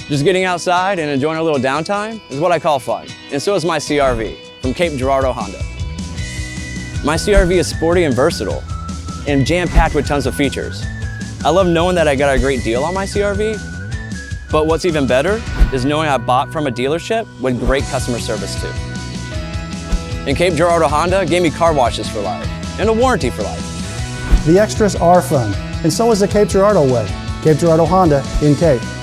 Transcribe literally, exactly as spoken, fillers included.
Just getting outside and enjoying a little downtime is what I call fun, and so is my C R V from Cape Girardeau Honda. My C R V is sporty and versatile, and jam-packed with tons of features. I love knowing that I got a great deal on my C R V, but what's even better is knowing I bought from a dealership with great customer service too. And Cape Girardeau Honda gave me car washes for life and a warranty for life. The extras are fun, and so is the Cape Girardeau way. Cape Girardeau Honda in Cape.